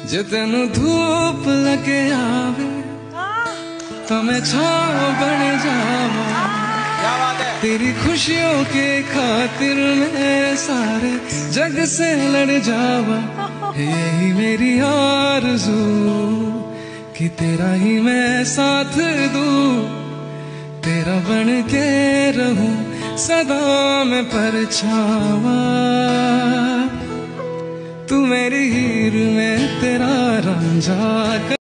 जे तेनू धूप लगे आवे तो मैं छाँव बन जावा। तेरी खुशियों के खातिर मैं सारे जग से लड़ जावा। यही मेरी आरज़ू कि तेरा ही मैं साथ दूं, तेरा बन के रहूं सदा मैं परछावा। तू मेरी हीर में तेरा रांझा।